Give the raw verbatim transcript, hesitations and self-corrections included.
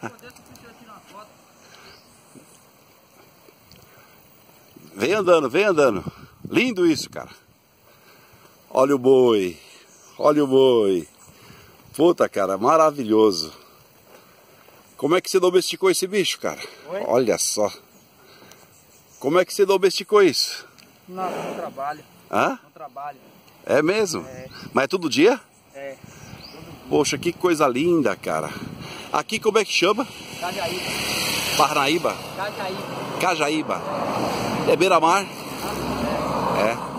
Vem andando, vem andando. Lindo isso, cara. Olha o boi. Olha o boi. Puta, cara, maravilhoso. Como é que você domesticou esse bicho, cara? Oi? Olha só. Como é que você domesticou isso? Não, no trabalho. Hã? No trabalho. É mesmo? É. Mas é todo dia? É. Poxa, que coisa linda, cara. Aqui como é que chama? Cajaíba. Parnaíba? Cajaíba. Cajaíba. É beira-mar? É.